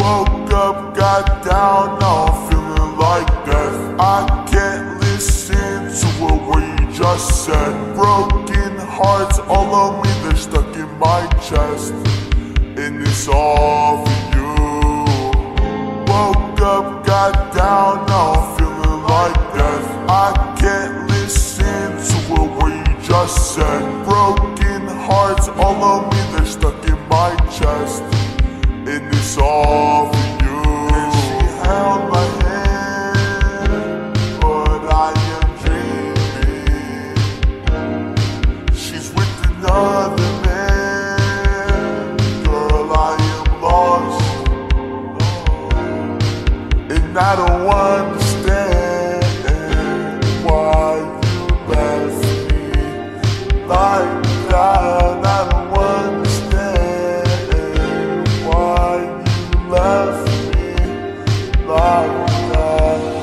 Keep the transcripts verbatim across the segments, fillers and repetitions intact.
Woke up, got down, now I'm feeling like death. I can't listen to a word you just said. Broken hearts all on me, they're stuck in my chest, and it's all for you. Woke up, got down, now I'm feeling like death. I can't listen to a word you just said. Broken hearts all on me, they're stuck in my chest, and it's all for you. And she held my hand, but I am dreaming. She's with another man, girl, I am lost. And I don't understand why you left me like that. I don't understand why you left me like that.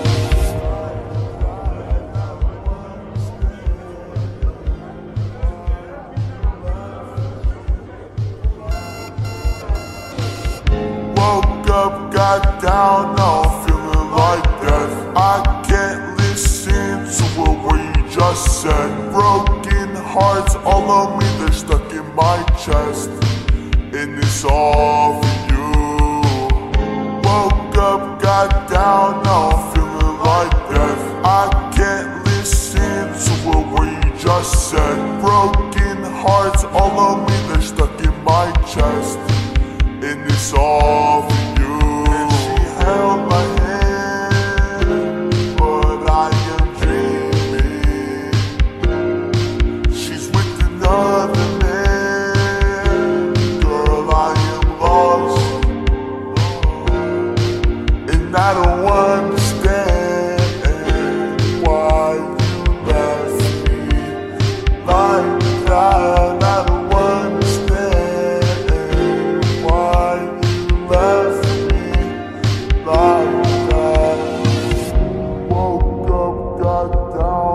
Woke up, got down, now I'm feeling like death. I can't listen to a word you just said. Broken hearts all on me, they're stuck in my chest, and it's all for you. Woke up, got down, now I'm feeling like death. I can't listen to a word you just said. Broken hearts all on me, they're stuck in my chest, and it's all for you. And she held my hand, but I am dreaming. She's with another man, girl, I am lost. And I don't understand why you left me like that. I don't understand why you left me like that. Woke up, got down.